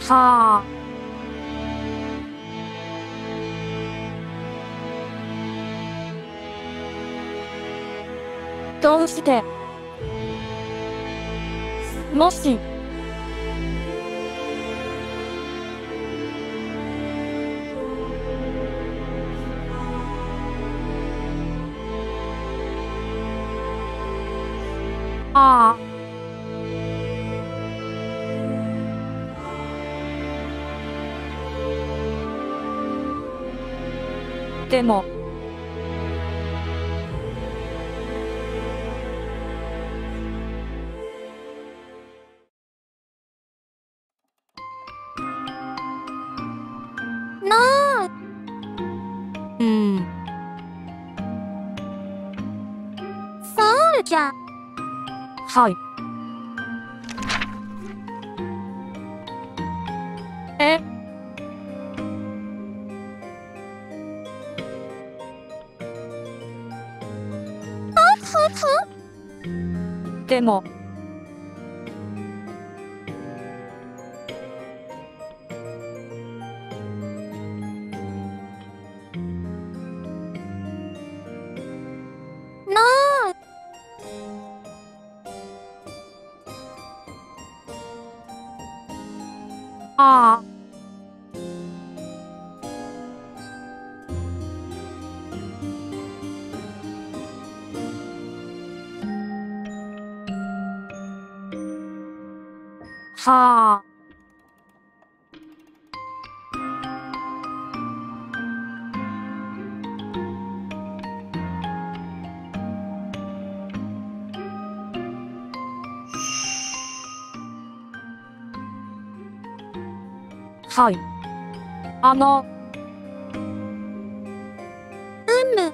はあ。どうして？もし、ああ。でも、 なあ。そうじゃ。 はい。え？でも、 なあ。 ああ。はあ。はい。 む。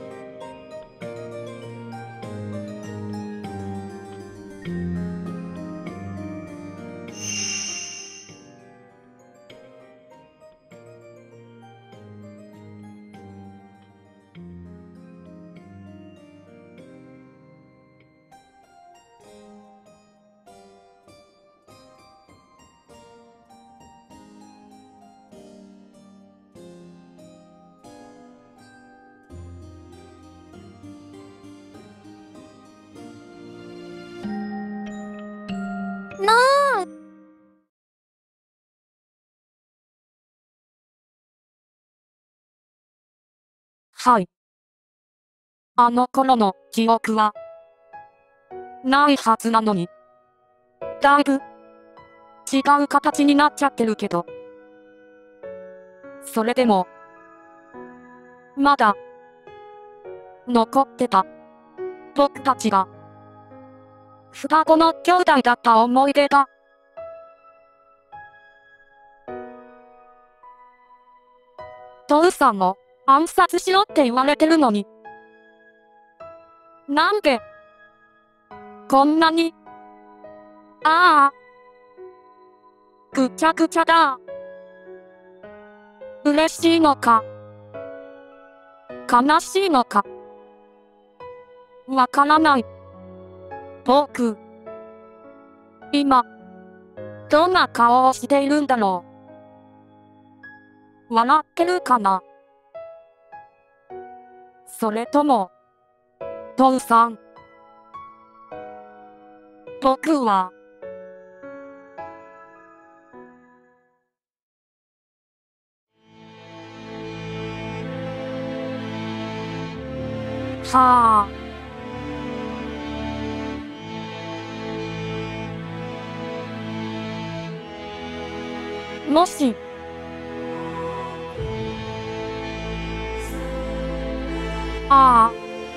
なあ。 はい。あの頃の記憶は、ないはずなのに。だいぶ、違う形になっちゃってるけど。それでも、まだ、残ってた。僕たちが、双子の兄弟だった思い出が。父さんを暗殺しろって言われてるのに。なんで、こんなに、ああ、ぐちゃぐちゃだ。嬉しいのか、悲しいのか、わからない。僕、今、どんな顔をしているんだろう。笑ってるかな？それとも、父さん。僕は、はあ。もし、ああ。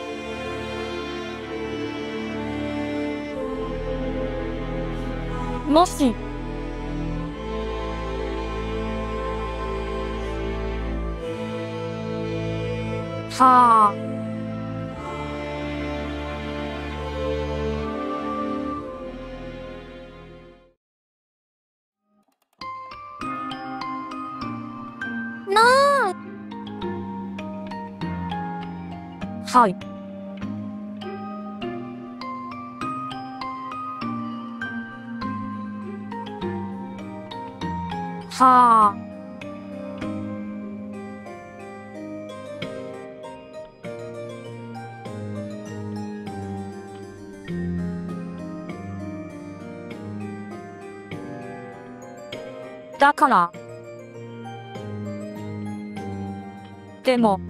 もし、はあ。 なあ。 はい。 はあ。だから。でも。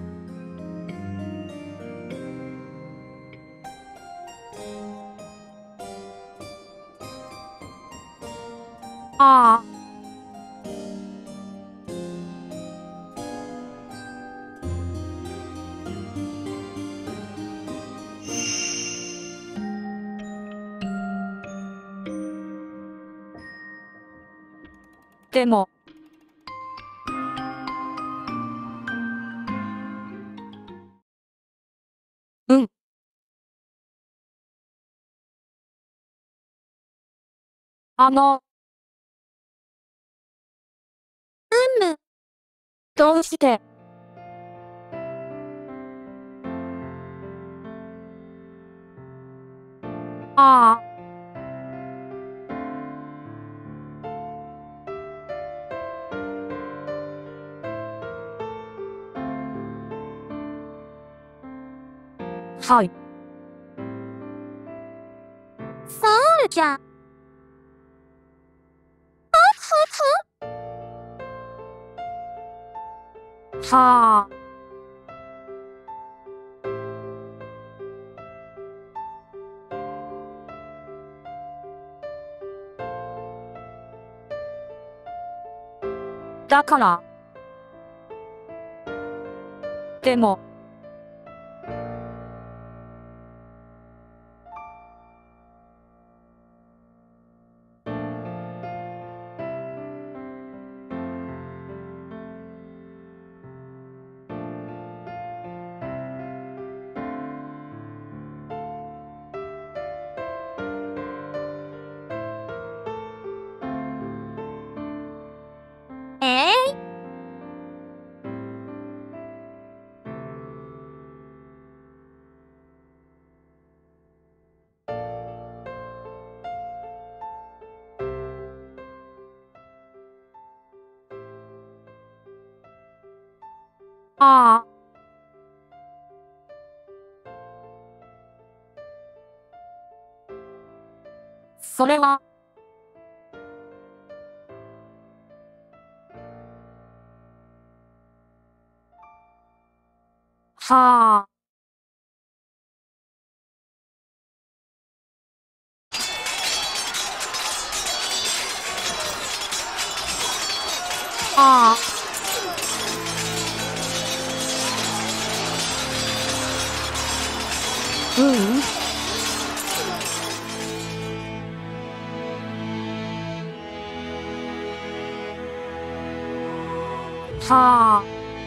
ああ。でも。うん。どうして？ああ。はい。 そうじゃ。 はあ。だから。でも。ああ。それは。はあ。ああ。うん。はあ。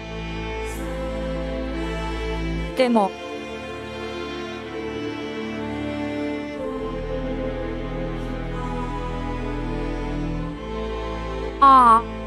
でも。ああ。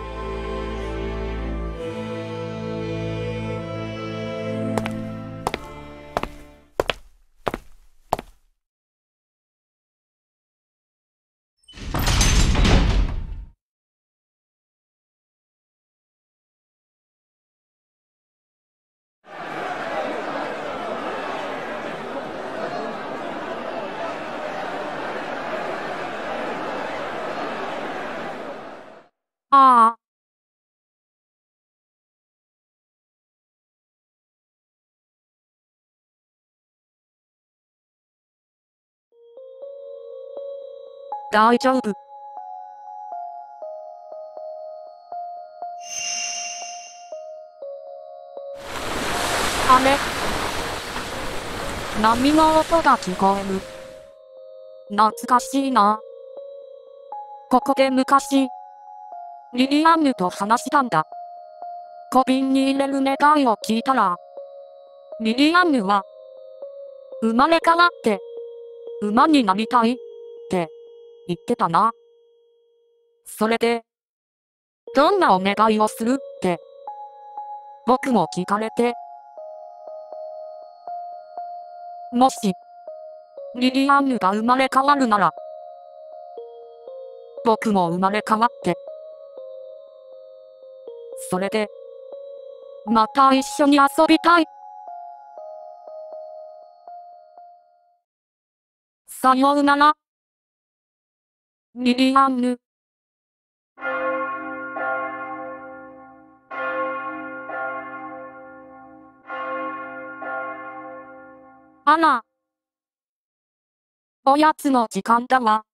ああ。大丈夫。あれ？波の音が聞こえる。懐かしいな。ここで昔、リリアンヌと話したんだ。小瓶に入れる願いを聞いたら、リリアンヌは、生まれ変わって、馬になりたいって言ってたな。それで、どんなお願いをするって、僕も聞かれて、もし、リリアンヌが生まれ変わるなら、僕も生まれ変わって、 それで、また一緒に遊びたい。さようなら。リリアンヌ。あら。おやつの時間だわ。